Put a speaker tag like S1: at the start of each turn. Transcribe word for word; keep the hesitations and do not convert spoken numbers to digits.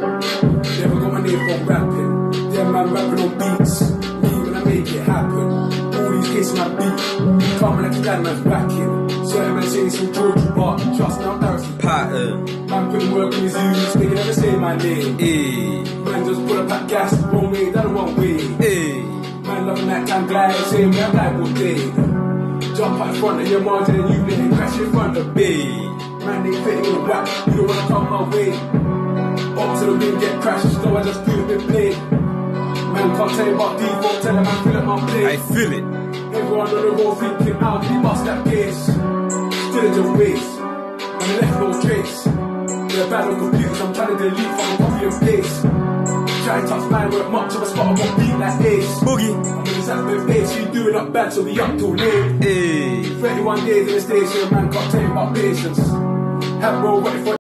S1: Never got my name from rapping. Them man rapping on beats. Me when I make it happen. All these cases my beat. Coming like a dad man's backing. Certain man saying some George, but trust me, I'm Darcy
S2: Pattern.
S1: Man putting work in his use, they can never say my name.
S2: Ayy.
S1: Man just pull up that gas, wrong way, that one way.
S2: Ayy.
S1: Man loving that time glide, saying me I'm glide all day. Jump out front of your margin and you let it crash in front of me. Man, they fit in with whack, you don't wanna come my way. Up to the ring, get crashed, so I just feel a bit played. Man can't tell you about default, tell them I feel it my play.
S2: I feel it.
S1: Everyone on the road thinking, how did he bust that case? Still in your ways, and they left no trace. They're bad on computers, I'm trying to delete from a copy and paste. Try and touch mine, work much of a spot, I won't beat like Ace.
S2: Boogie.
S1: I'm in the sack with Ace, you do it up bad, so we up till late.
S2: Ayy.
S1: thirty-one days in the station, man can't tell you about patience. Have roll ready for